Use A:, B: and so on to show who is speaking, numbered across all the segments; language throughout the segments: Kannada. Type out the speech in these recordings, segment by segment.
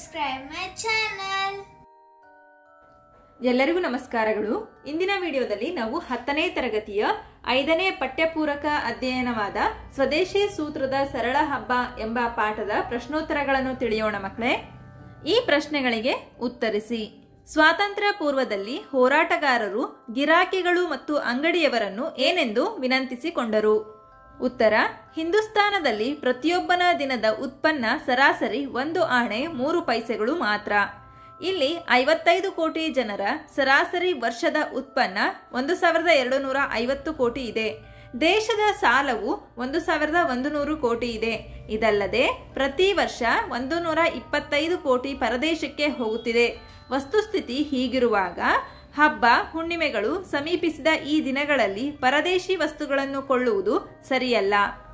A: subscribe my channel.
B: ಎಲ್ಲರಿಗೂ ನಮಸ್ಕಾರಗಳು. ಇಂದಿನ ವಿಡಿಯೋದಲ್ಲಿ ನಾವು 10ನೇ ತರಗತಿಯ 5ನೇ ಪಠ್ಯಪೂರಕ ಅಧ್ಯಯನವಾದ ಸ್ವದೇಶಿ ಸೂತ್ರದ ಸರಳ ಹಬ್ಬ ಎಂಬ ಪಾಠದ ಪ್ರಶ್ನೋತ್ತರಗಳನ್ನು ತಿಳಿಯೋಣ ಮಕ್ಕಳೇ. ಈ ಪ್ರಶ್ನೆಗಳಿಗೆ ಉತ್ತರಿಸಿ. ಸ್ವಾತಂತ್ರ್ಯ ಪೂರ್ವದಲ್ಲಿ ಹೋರಾಟಗಾರರು ಗಿರಾಕಿಗಳು ಮತ್ತು ಅಂಗಡಿಯವರನ್ನು ಏನೆಂದು ವಿನಂತಿಸಿಕೊಂಡರು? ಉತ್ತರ: ಹಿಂದೂಸ್ತಾನದಲ್ಲಿ ಪ್ರತಿಯೊಬ್ಬನ ದಿನದ ಉತ್ಪನ್ನ ಸರಾಸರಿ 1 ಆಣೆ 3 ಪೈಸೆಗಳು ಮಾತ್ರ. ಇಲ್ಲಿ 55 ಕೋಟಿ ಜನರ ಸರಾಸರಿ ವರ್ಷದ ಉತ್ಪನ್ನ 1250 ಕೋಟಿ ಇದೆ. ದೇಶದ ಸಾಲವು 1100 ಕೋಟಿ ಇದೆ. ಇದಲ್ಲದೆ ಪ್ರತಿ ವರ್ಷ 125 ಕೋಟಿ ಪರದೇಶಕ್ಕೆ ಹೋಗುತ್ತಿದೆ. ವಸ್ತುಸ್ಥಿತಿ ಹೀಗಿರುವಾಗ ಹಬ್ಬ ಹುಣ್ಣಿಮೆಗಳು ಸಮೀಪಿಸಿದ ಈ ದಿನಗಳಲ್ಲಿ ಪರದೇಶಿ ವಸ್ತುಗಳನ್ನು ಕೊಳ್ಳುವುದು ಸರಿಯಲ್ಲ.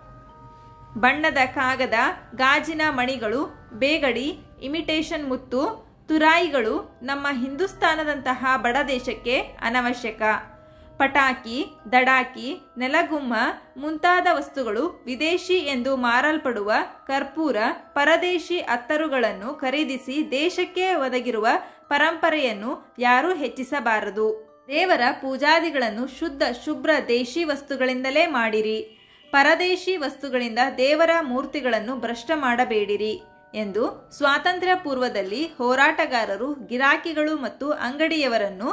B: ಬಣ್ಣದ ಕಾಗದ, ಗಾಜಿನ ಮಣಿಗಳು, ಬೇಗಡಿ, ಇಮಿಟೇಷನ್ ಮುತ್ತು, ತುರಾಯಿಗಳು ನಮ್ಮ ಹಿಂದೂಸ್ತಾನದಂತಹ ಬಡ ದೇಶಕ್ಕೆ ಅನವಶ್ಯಕ. ಪಟಾಕಿ, ದಡಾಕಿ, ನೆಲಗುಮ್ಮ ಮುಂತಾದ ವಸ್ತುಗಳು ವಿದೇಶಿ ಎಂದು ಮಾರಲ್ಪಡುವ ಕರ್ಪೂರ, ಪರದೇಶಿ ಅತ್ತರುಗಳನ್ನು ಖರೀದಿಸಿ ದೇಶಕ್ಕೆ ಒದಗಿರುವ ಪರಂಪರೆಯನ್ನು ಯಾರೂ ಹೆಚ್ಚಿಸಬಾರದು. ದೇವರ ಪೂಜಾದಿಗಳನ್ನು ಶುದ್ಧ ಶುಭ್ರ ದೇಶಿ ವಸ್ತುಗಳಿಂದಲೇ ಮಾಡಿರಿ. ಪರದೇಶಿ ವಸ್ತುಗಳಿಂದ ದೇವರ ಮೂರ್ತಿಗಳನ್ನು ಭ್ರಷ್ಟ ಮಾಡಬೇಡಿರಿ ಎಂದು ಸ್ವಾತಂತ್ರ್ಯ ಪೂರ್ವದಲ್ಲಿ ಹೋರಾಟಗಾರರು ಗಿರಾಕಿಗಳು ಮತ್ತು ಅಂಗಡಿಯವರನ್ನು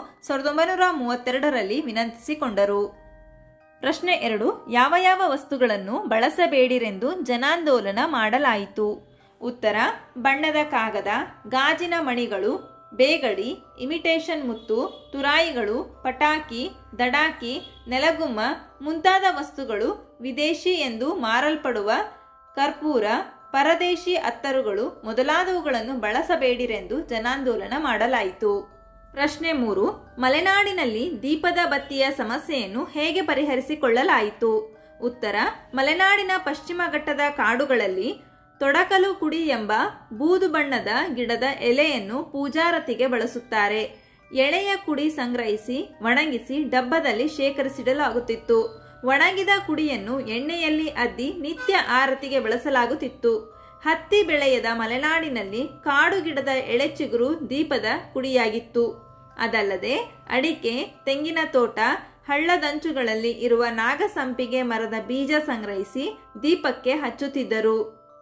B: 1932ರಲ್ಲಿ ವಿನಂತಿಸಿಕೊಂಡರು. ಪ್ರಶ್ನೆ 2. ಯಾವ ಯಾವ ವಸ್ತುಗಳನ್ನು ಬಳಸಬೇಡಿರೆಂದು ಜನಾಂದೋಲನ ಮಾಡಲಾಯಿತು? ಉತ್ತರ: ಬಣ್ಣದ ಕಾಗದ, ಗಾಜಿನ ಮಣಿಗಳು, ಬೇಗಡಿ, ಇಮಿಟೇಷನ್ ಮುತ್ತು, ತುರಾಯಿಗಳು, ಪಟಾಕಿ, ದಡಾಕಿ, ನೆಲಗುಮ್ಮ ಮುಂತಾದ ವಸ್ತುಗಳು ವಿದೇಶಿ ಎಂದು ಮಾರಲ್ಪಡುವ ಕರ್ಪೂರ, ಪರದೇಶಿ ಅತ್ತರುಗಳು ಮೊದಲಾದವುಗಳನ್ನು ಬಳಸಬೇಡಿರೆಂದು ಜನಾಂದೋಲನ ಮಾಡಲಾಯಿತು. ಪ್ರಶ್ನೆ 3. ಮಲೆನಾಡಿನಲ್ಲಿ ದೀಪದ ಬತ್ತಿಯ ಸಮಸ್ಯೆಯನ್ನು ಹೇಗೆ ಪರಿಹರಿಸಿಕೊಳ್ಳಲಾಯಿತು? ಉತ್ತರ: ಮಲೆನಾಡಿನ ಪಶ್ಚಿಮ ಘಟ್ಟದ ಕಾಡುಗಳಲ್ಲಿ ತೊಡಕಲು ಕುಡಿ ಎಂಬ ಬೂದು ಬಣ್ಣದ ಗಿಡದ ಎಲೆಯನ್ನು ಪೂಜಾರತಿಗೆ ಬಳಸುತ್ತಾರೆ. ಎಳೆಯ ಕುಡಿ ಸಂಗ್ರಹಿಸಿ ಒಣಗಿಸಿ ಡಬ್ಬದಲ್ಲಿ ಶೇಖರಿಸಿಡಲಾಗುತ್ತಿತ್ತು. ಒಣಗಿದ ಕುಡಿಯನ್ನು ಎಣ್ಣೆಯಲ್ಲಿ ಅದ್ದಿ ನಿತ್ಯ ಆರತಿಗೆ ಬಳಸಲಾಗುತ್ತಿತ್ತು. ಹತ್ತಿ ಬೆಳೆಯದ ಮಲೆನಾಡಿನಲ್ಲಿ ಕಾಡು ಗಿಡದ ಎಳೆಚಿಗುರು ದೀಪದ ಕುಡಿಯಾಗಿತ್ತು. ಅದಲ್ಲದೆ ಅಡಿಕೆ, ತೆಂಗಿನ ತೋಟ, ಹಳ್ಳದಂಚುಗಳಲ್ಲಿ ಇರುವ ನಾಗಸಂಪಿಗೆ ಮರದ ಬೀಜ ಸಂಗ್ರಹಿಸಿ ದೀಪಕ್ಕೆ ಹಚ್ಚುತ್ತಿದ್ದರು.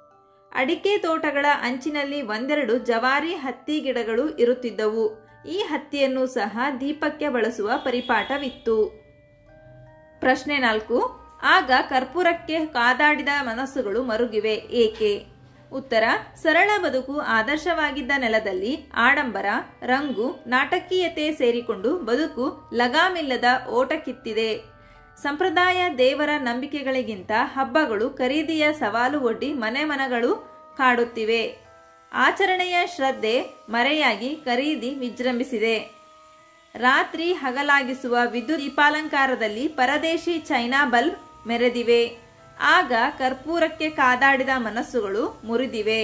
B: ಅಡಿಕೆ ತೋಟಗಳ ಅಂಚಿನಲ್ಲಿ 1-2 ಜವಾರಿ ಹತ್ತಿ ಗಿಡಗಳು ಇರುತ್ತಿದ್ದವು. ಈ ಹತ್ತಿಯನ್ನು ಸಹ ದೀಪಕ್ಕೆ ಬಳಸುವ ಪರಿಪಾಠವಿತ್ತು. ಪ್ರಶ್ನೆ 4. ಆಗ ಕರ್ಪೂರಕ್ಕೆ ಕಾದಾಡಿದ ಮನಸ್ಸುಗಳು ಮರುಗಿವೆ ಏಕೆ? ಉತ್ತರ: ಸರಳ ಬದುಕು ಆದರ್ಶವಾಗಿದ್ದ ನೆಲದಲ್ಲಿ ಆಡಂಬರ, ರಂಗು, ನಾಟಕೀಯತೆ ಸೇರಿಕೊಂಡು ಬದುಕು ಲಗಾಮಿಲ್ಲದ ಓಟಕ್ಕಿತ್ತಿದೆ. ಸಂಪ್ರದಾಯ ದೇವರ ನಂಬಿಕೆಗಳಿಗಿಂತ ಹಬ್ಬಗಳು ಖರೀದಿಯ ಸವಾಲು ಒಡ್ಡಿ ಮನೆಮನಗಳು ಕಾಡುತ್ತಿವೆ. ಆಚರಣೆಯ ಶ್ರದ್ಧೆ ಮರೆಯಾಗಿ ಖರೀದಿ ವಿಜೃಂಭಿಸಿದೆ. ರಾತ್ರಿ ಹಗಲಾಗಿಸುವ ವಿದ್ಯುತ್ ದೀಪಾಲಂಕಾರದಲ್ಲಿ ಪರದೇಶಿ ಚೈನಾ ಬಲ್ಬ್ ಮೆರೆದಿವೆ. ಆಗ ಕರ್ಪೂರಕ್ಕೆ ಕಾದಾಡಿದ ಮನಸ್ಸುಗಳು ಮುರಿದಿವೆ.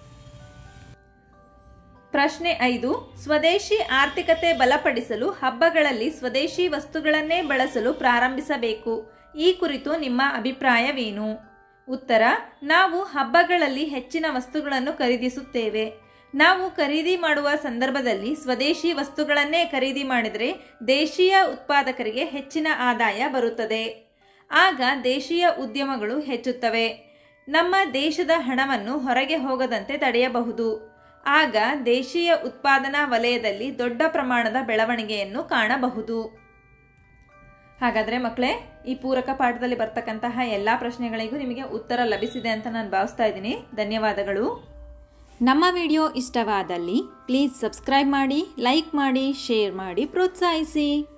B: ಪ್ರಶ್ನೆ 5. ಸ್ವದೇಶಿ ಆರ್ಥಿಕತೆ ಬಲಪಡಿಸಲು ಹಬ್ಬಗಳಲ್ಲಿ ಸ್ವದೇಶಿ ವಸ್ತುಗಳನ್ನೇ ಬಳಸಲು ಪ್ರಾರಂಭಿಸಬೇಕು. ಈ ಕುರಿತು ನಿಮ್ಮ ಅಭಿಪ್ರಾಯವೇನು? ಉತ್ತರ: ನಾವು ಹಬ್ಬಗಳಲ್ಲಿ ಹೆಚ್ಚಿನ ವಸ್ತುಗಳನ್ನು ಖರೀದಿಸುತ್ತೇವೆ. ನಾವು ಖರೀದಿ ಮಾಡುವ ಸಂದರ್ಭದಲ್ಲಿ ಸ್ವದೇಶಿ ವಸ್ತುಗಳನ್ನೇ ಖರೀದಿ ಮಾಡಿದರೆ ದೇಶೀಯ ಉತ್ಪಾದಕರಿಗೆ ಹೆಚ್ಚಿನ ಆದಾಯ ಬರುತ್ತದೆ. ಆಗ ದೇಶೀಯ ಉದ್ಯಮಗಳು ಹೆಚ್ಚುತ್ತವೆ. ನಮ್ಮ ದೇಶದ ಹಣವನ್ನು ಹೊರಗೆ ಹೋಗದಂತೆ ತಡೆಯಬಹುದು. ಆಗ ದೇಶೀಯ ಉತ್ಪಾದನಾ ವಲಯದಲ್ಲಿ ದೊಡ್ಡ ಪ್ರಮಾಣದ ಬೆಳವಣಿಗೆಯನ್ನು ಕಾಣಬಹುದು. ಹಾಗಾದರೆ ಮಕ್ಕಳೇ, ಈ ಪೂರಕ ಪಾಠದಲ್ಲಿ ಬರ್ತಕ್ಕಂತಹ ಎಲ್ಲ ಪ್ರಶ್ನೆಗಳಿಗೂ ನಿಮಗೆ ಉತ್ತರ ಲಭಿಸಿದೆ ಅಂತ ನಾನು ಭಾವಿಸ್ತಾ ಇದ್ದೀನಿ. ಧನ್ಯವಾದಗಳು. ನಮ್ಮ ವಿಡಿಯೋ ಇಷ್ಟವಾದಲ್ಲಿ ಪ್ಲೀಸ್ ಸಬ್ಸ್ಕ್ರೈಬ್ ಮಾಡಿ, ಲೈಕ್ ಮಾಡಿ, ಶೇರ್ ಮಾಡಿ, ಪ್ರೋತ್ಸಾಹಿಸಿ.